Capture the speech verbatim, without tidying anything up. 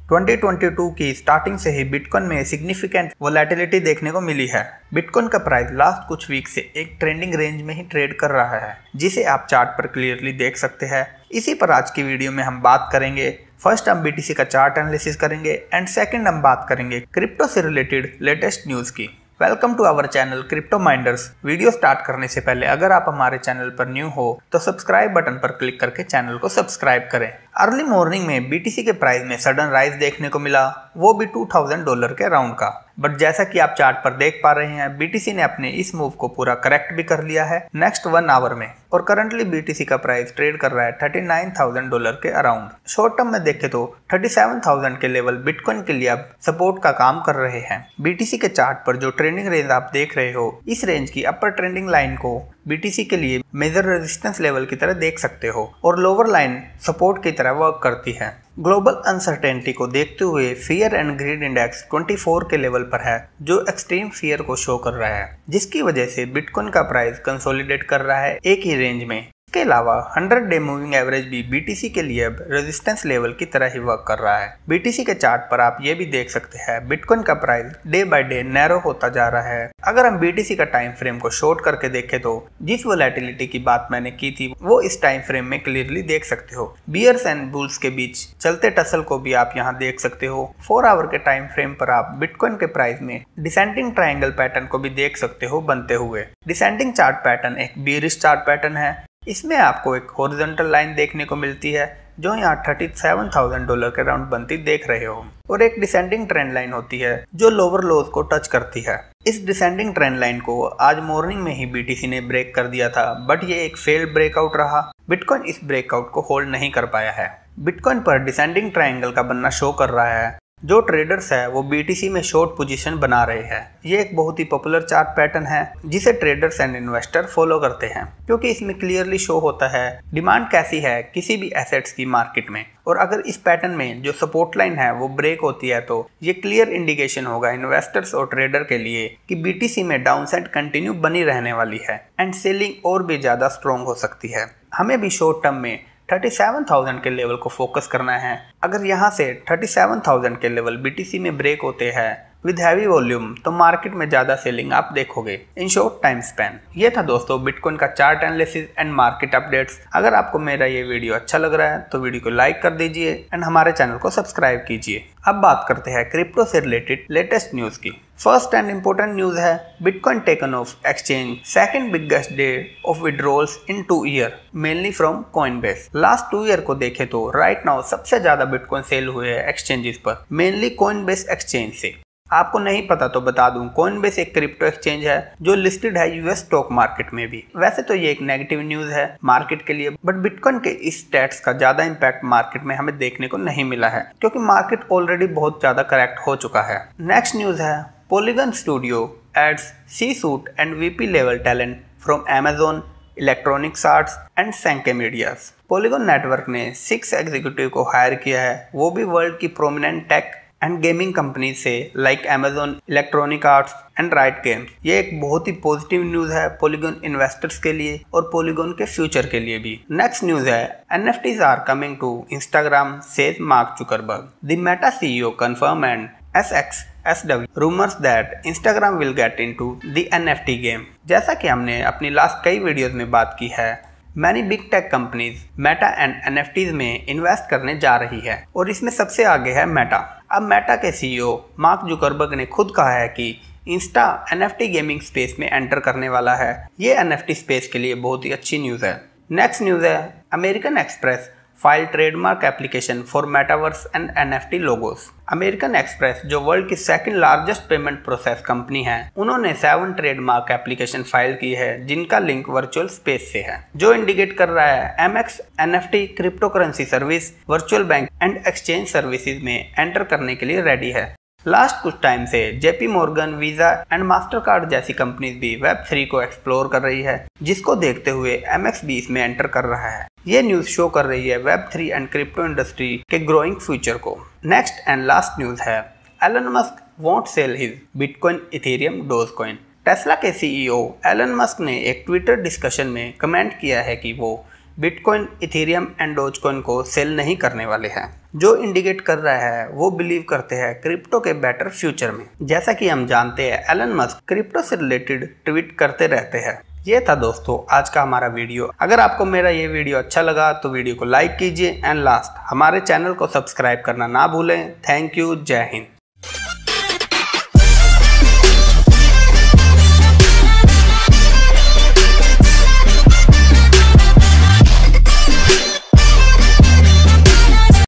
Twenty twenty two की starting से ही बिटकॉइन में सिग्निफिकेंट वोलेटिलिटी देखने को मिली है। बिटकॉइन का प्राइस लास्ट कुछ वीक से एक ट्रेंडिंग रेंज में ही ट्रेड कर रहा है, जिसे आप चार्ट पर क्लियरली देख सकते हैं। इसी पर आज की वीडियो में हम बात करेंगे। फर्स्ट हम बीटीसी का चार्ट एनालिसिस करेंगे एंड सेकंड हम बात करेंगे क्रिप्टो से रिलेटेड लेटेस्ट न्यूज़ की। Welcome to our channel crypto minders. Video start करने से पहले अगर आप हमारे चैनल पर न्यू हो तो सब्सक्राइब बटन पर क्लिक करके चैनल को सब्सक्राइब करें। अर्ली मॉर्निंग में बीटीसी के प्राइस में सडन राइज देखने को मिला, वो भी टू थाउजेंड डॉलर के अराउंड का। बट जैसा कि आप चार्ट पर देख पा रहे हैं, बीटीसी ने अपने इस मूव को पूरा करेक्ट भी कर लिया है नेक्स्ट वन आवर में, और करंटली बीटीसी का प्राइस ट्रेड कर रहा है थर्टी नाइन थाउजेंड डॉलर के अराउंड। शॉर्ट टर्म में देखें तो थर्टी सेवन थाउजेंड के लेवल बिटकॉइन के लिए अब सपोर्ट का काम कर रहे हैं। बीटीसी के चार्ट पर जो ट्रेंडिंग रेंज आप देख रहे हो, इस रेंज की अपर ट्रेंडिंग लाइन को बीटीसी के लिए मेजर रेजिस्टेंस लेवल की तरह देख सकते हो और लोअर लाइन सपोर्ट की तरह वर्क करती है। ग्लोबल अनसर्टेनिटी को देखते हुए fear and greed index twenty four के लेवल पर है, जो एक्सट्रीम फियर को शो कर रहा है, जिसकी वजह से बिटकॉइन का प्राइस कंसोलिडेट कर रहा है एक ही रेंज में। इसके अलावा हंड्रेड डे मूविंग एवरेज भी बीटीसी के लिए अब रेजिस्टेंस लेवल की तरह ही वर्क कर रहा है। बीटीसी के चार्ट पर आप ये भी देख सकते हैं, बिटकॉइन का price day by day narrow होता जा रहा है। अगर हम बीटीसी का टाइम फ्रेम को शॉर्ट करके देखें तो जिस वोलेटिलिटी की बात मैंने की थी वो इस टाइम फ्रेम में क्लियरली देख सकते हो। बियर्स एंड बुल्स के बीच चलते टसल को भी आप यहाँ देख सकते हो। फोर आवर के टाइम फ्रेम पर आप बिटकॉइन के प्राइस में डिसेंडिंग ट्रायंगल पैटर्न को भी देख सकते हो बनते हुए। डिसेंडिंग चार्ट पैटर्न एक बियरिश चार्ट पैटर्न है। इसमें आपको एक हॉरिजॉन्टल लाइन देखने को मिलती है जो यहाँ थर्टी सेवन थाउजेंड डॉलर के राउंड बनती देख रहे हो, और एक डिसेंडिंग ट्रेंड लाइन होती है जो लोअर लोज को टच करती है। इस डिसेंडिंग ट्रेंड लाइन को आज मॉर्निंग में ही बीटीसी ने ब्रेक कर दिया था, बट ये एक फेल्ड ब्रेकआउट रहा। बिटकॉइन इस ब्रेकआउट को होल्ड नहीं कर पाया है। बिटकॉइन पर डिसेंडिंग ट्रायंगल का बनना शो कर रहा है। जो ट्रेडर्स है वो बीटीसी में शॉर्ट पोजीशन बना रहे हैं। ये एक बहुत ही पॉपुलर चार्ट पैटर्न है जिसे ट्रेडर्स एंड इन्वेस्टर फॉलो करते हैं, क्योंकि इसमें क्लियरली शो होता है डिमांड कैसी है किसी भी एसेट्स की मार्केट में। और अगर इस पैटर्न में जो सपोर्ट लाइन है वो ब्रेक होती है तो ये क्लियर इंडिकेशन होगा इन्वेस्टर्स और ट्रेडर के लिए कि बीटीसी में डाउनसाइड कंटिन्यू बनी रहने वाली है एंड सेलिंग और भी ज्यादा स्ट्रॉन्ग हो सकती है। हमें भी शॉर्ट टर्म में थर्टी सेवन थाउजेंड के लेवल को फोकस करना है। अगर यहाँ से थर्टी सेवन थाउजेंड के लेवल बीटीसी में ब्रेक होते हैं विद हैवी वॉल्यूम तो मार्केट में ज़्यादा सेलिंग आप देखोगे इन शॉर्ट टाइम स्पैन। ये था दोस्तों बिटकॉइन का chart analysis and market updates. अगर आपको मेरा ये वीडियो अच्छा लग रहा है तो वीडियो को लाइक कर दीजिए एंड हमारे चैनल को सब्सक्राइब कीजिए। अब बात करते हैं क्रिप्टो से रिलेटेड लेटेस्ट न्यूज़ की। फर्स्ट एंड इम्पोर्टेंट न्यूज़ है bitcoin taken off exchange second biggest day of withdrawals in two year mainly from Coinbase. Last two year को देखें तो राइट नाउ सबसे ज्यादा बिटकॉइन सेल हुए हैं एक्सचेंजेस पर, मेनली कॉइनबेस एक्सचेंज से। आपको नहीं पता तो बता दूं, कॉइनबेस एक क्रिप्टो एक्सचेंज है जो लिस्टेड है यूएस स्टॉक मार्केट में भी। वैसे तो ये एक नेगेटिव न्यूज़ है मार्केट के लिए, बट बिटकॉइन के इस स्टैट्स का ज्यादा इम्पैक्ट मार्केट में हमें देखने को नहीं मिला है, क्योंकि मार्केट ऑलरेडी बहुत ज्यादा करेक्ट हो चुका है। नेक्स्ट न्यूज़ है Polygon studio adds C suite and VP level talent from Amazon, Electronics Arts and Sanke Medias. Polygon network ने सिक्स एग्जीक्यूटिव को हायर किया है, वो भी वर्ल्ड की prominent tech and gaming company से like Amazon, Electronic Arts and Riot Games. ये एक बहुत ही पॉजिटिव न्यूज़ है पॉलीगन इन्वेस्टर्स के लिए और पॉलीगन के फ्यूचर के लिए भी। नेक्स्ट न्यूज़ है NFTs are coming to Instagram says Mark Zuckerberg. The Meta CEO confirm and S X S W rumours that Instagram will get into the NFT game. जैसा कि हमने अपनी लास्ट कई वीडियोज में बात की है, many big tech companies Meta and NFTs में इन्वेस्ट करने जा रही है और इसमें सबसे आगे है मेटा। अब मेटा के सीईओ मार्क जुकरबर्ग ने खुद कहा है कि इंस्टा एनएफटी गेमिंग स्पेस में एंटर करने वाला है। ये एनएफटी स्पेस के लिए बहुत ही अच्छी न्यूज़ है। नेक्स्ट न्यूज़ है American Express file trademark application for metaverse and NFT logos. American Express जो वर्ल्ड की second largest payment process company है, उन्होंने सेवन ट्रेडमार्क एप्लीकेशन फाइल की है जिनका लिंक वर्चुअल स्पेस से है, जो इंडिकेट कर रहा है MX NFT cryptocurrency service, virtual bank and exchange services में एंटर करने के लिए रेडी है। लास्ट कुछ टाइम से JP Morgan, Visa and Mastercard जैसी कंपनीज भी वेब थ्री को एक्सप्लोर कर रही है, जिसको देखते हुए एमएक्स भी इसमें एंटर कर रहा है। ये न्यूज़ शो कर रही है web three and crypto industry के ग्रोइंग फ्यूचर को। नेक्स्ट एंड लास्ट न्यूज़ है Elon Musk won't sell his bitcoin, Ethereum, Dogecoin. Tesla के सीईओ एलन मस्क ने एक ट्विटर डिस्कशन में कमेंट किया है कि वो बिटकॉइन, इथेरियम एंड डोजकॉइन को सेल नहीं करने वाले हैं, जो इंडिकेट कर रहा है वो बिलीव करते हैं क्रिप्टो के बेटर फ्यूचर में। जैसा कि हम जानते हैं एलन मस्क क्रिप्टो से रिलेटेड ट्वीट करते रहते हैं। ये था दोस्तों आज का हमारा वीडियो। अगर आपको मेरा ये वीडियो अच्छा लगा तो वीडियो को लाइक कीजिए एंड लास्ट हमारे चैनल को सब्सक्राइब करना ना भूलें। Thank you. जय हिंद।